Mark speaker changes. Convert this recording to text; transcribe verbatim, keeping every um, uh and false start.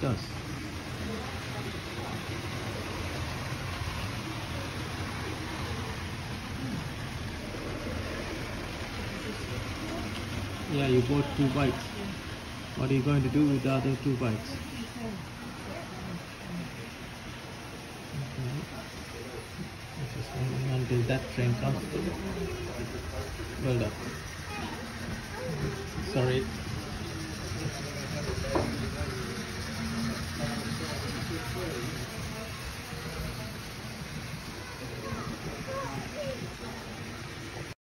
Speaker 1: does. Yeah, you bought two bikes. What are you going to do with the other two bikes? Okay. Just waiting until that train comes. Well done. Sorry.